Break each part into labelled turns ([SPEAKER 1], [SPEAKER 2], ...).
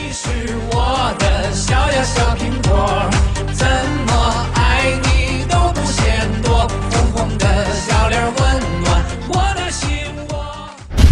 [SPEAKER 1] 你是我的小呀小苹果，怎么爱你都不嫌多，红红的小脸温暖我的心窝。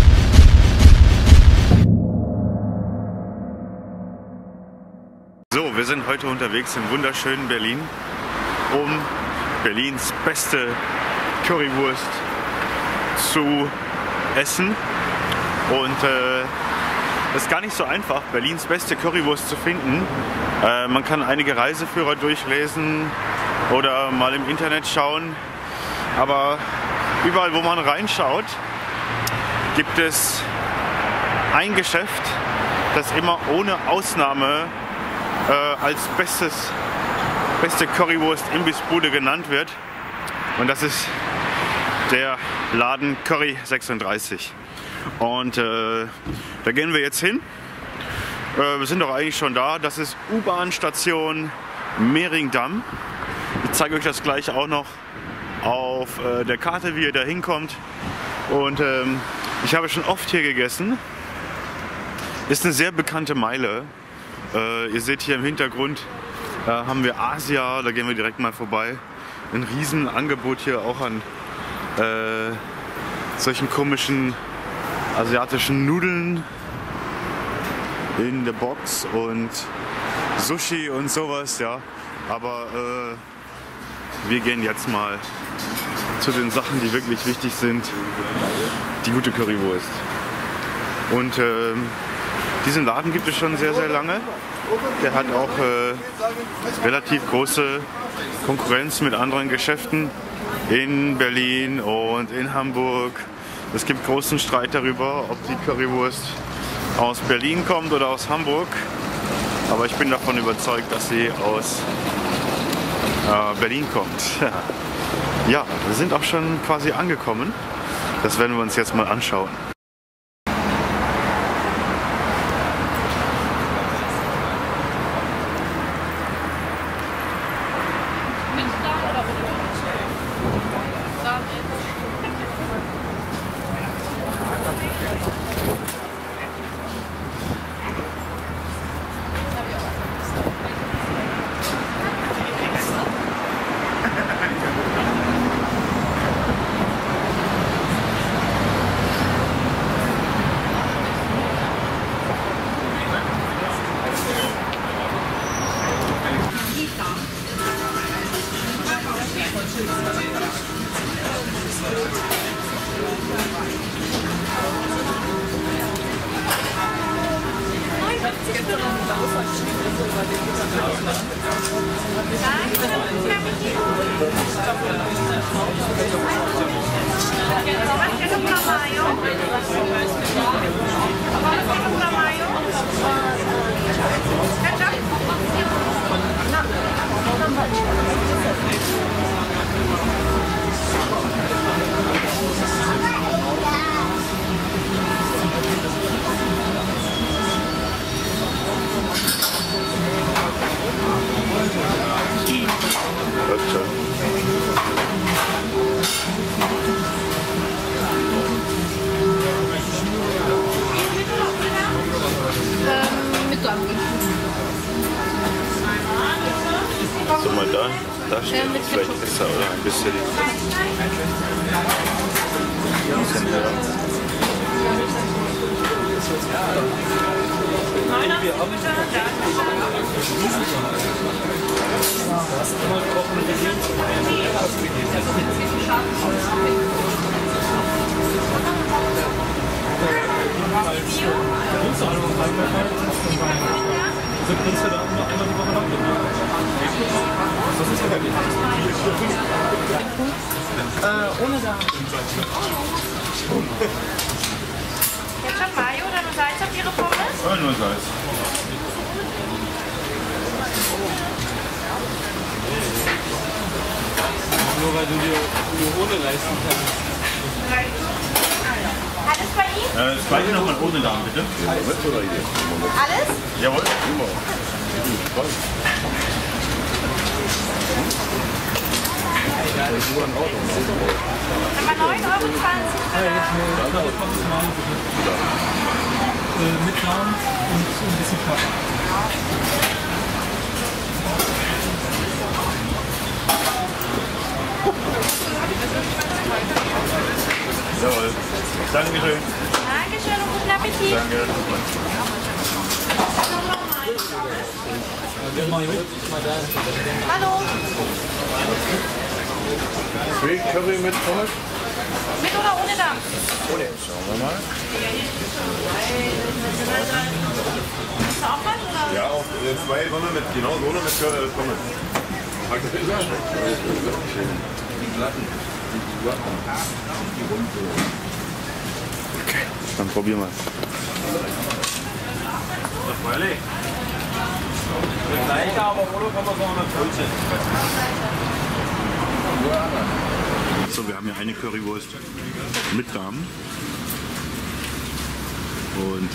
[SPEAKER 2] So, wir sind heute unterwegs im wunderschönen Berlin, um Berlins beste Currywurst zu essen. Und es ist gar nicht so einfach, Berlins beste Currywurst zu finden. Man kann einige Reiseführer durchlesen oder mal im Internet schauen. Aber überall, wo man reinschaut, gibt es ein Geschäft, das immer ohne Ausnahme als beste Currywurst-Imbissbude genannt wird. Und das ist der Laden Curry 36. Und da gehen wir jetzt hin. Wir sind doch eigentlich schon da. Das ist U-Bahn-Station Mehringdamm. Ich zeige euch das gleich auch noch auf der Karte, wie ihr da hinkommt. Und ich habe schon oft hier gegessen. Ist eine sehr bekannte Meile. Ihr seht hier im Hintergrund haben wir Asia, da gehen wir direkt mal vorbei. Ein Riesenangebot hier auch an solchen komischen asiatischen Nudeln in der Box und Sushi und sowas, ja. Aber wir gehen jetzt mal zu den Sachen, die wirklich wichtig sind. Die gute Currywurst. Und diesen Laden gibt es schon sehr, sehr lange. Der hat auch relativ große Konkurrenz mit anderen Geschäften in Berlin und in Hamburg. Es gibt großen Streit darüber, ob die Currywurst aus Berlin kommt oder aus Hamburg. Aber ich bin davon überzeugt, dass sie aus Berlin kommt. Ja, wir sind auch schon quasi angekommen. Das werden wir uns jetzt mal anschauen. So, mal da steht vielleicht besser oder ein bisschen heller.
[SPEAKER 3] Ohne Sahne. Ketchup, Mayo oder nur Salz auf Ihre Pommes?
[SPEAKER 2] Ja, nur Salz.
[SPEAKER 4] Nur weil du dir nur ohne leisten kannst.
[SPEAKER 3] Alles bei Ihnen?
[SPEAKER 2] Das zweite nochmal ohne Darm, bitte.
[SPEAKER 3] Alles?
[SPEAKER 2] Jawohl.
[SPEAKER 3] Nummer 9,20 €.
[SPEAKER 4] Mit Darm und ein bisschen Fleisch.
[SPEAKER 3] Hallo.
[SPEAKER 5] Sweet Curry mit Pommes?
[SPEAKER 3] Mit oder ohne Dampf?
[SPEAKER 5] Ohne. Schauen wir mal.
[SPEAKER 3] Hast du auch was, oder?
[SPEAKER 5] Ja, auch zwei Sonne mit, genau so eine mit Curry Pommes.
[SPEAKER 2] Okay, dann probieren wir. So, wir haben hier eine Currywurst mit Darm und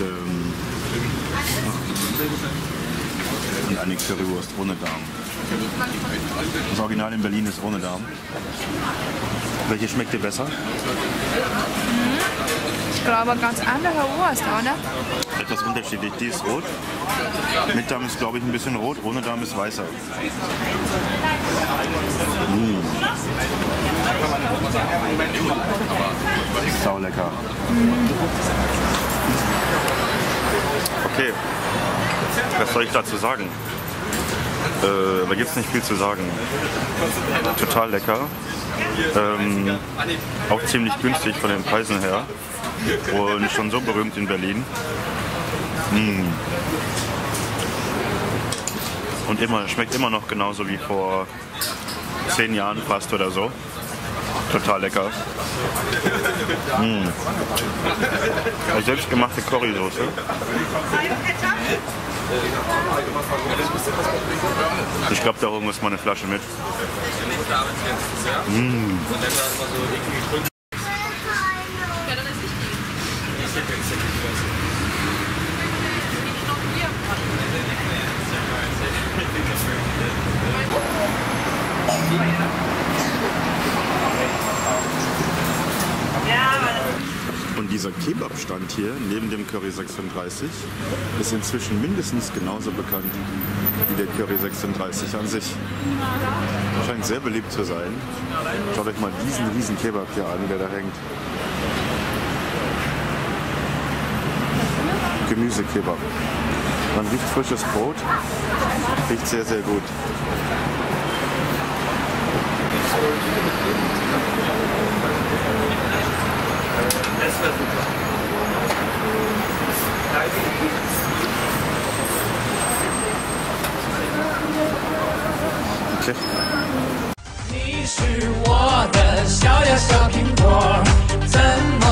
[SPEAKER 2] eine Currywurst ohne Darm. Das Original in Berlin ist ohne Darm. Welche schmeckt dir besser?
[SPEAKER 3] Ich glaube, ganz andere Wurst, oder?
[SPEAKER 2] Etwas unterschiedlich. Die ist rot. Mit Darm ist, glaube ich, ein bisschen rot. Ohne Darm ist weißer. Sau lecker. Okay. Was soll ich dazu sagen? Da gibt es nicht viel zu sagen. Total lecker. Auch ziemlich günstig von den Preisen her. Und schon so berühmt in Berlin. Und schmeckt immer noch genauso wie vor 10 Jahren fast oder so. Total lecker. Selbstgemachte Currysoße. Ich glaube, da holen wir uns mal eine Flasche mit. Und dieser Kebabstand hier neben dem Curry 36 ist inzwischen mindestens genauso bekannt wie der Curry 36 an sich. Scheint sehr beliebt zu sein. Schaut euch mal diesen riesen Kebab hier an, der da hängt. Gemüsekebab. Man riecht frisches Brot, riecht sehr, sehr gut.
[SPEAKER 4] Das wäre super.
[SPEAKER 2] Okay.
[SPEAKER 1] 你是我的小呀小苹果，怎么